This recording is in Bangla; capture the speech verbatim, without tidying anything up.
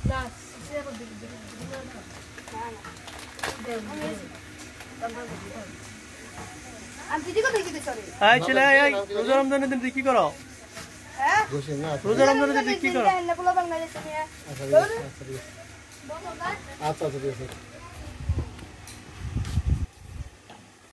এই ছেলে এই রোজা রমজানের দিন কি করো? হ্যাঁ রোজা রমজানের দিন কি করো? আচ্ছা আচ্ছা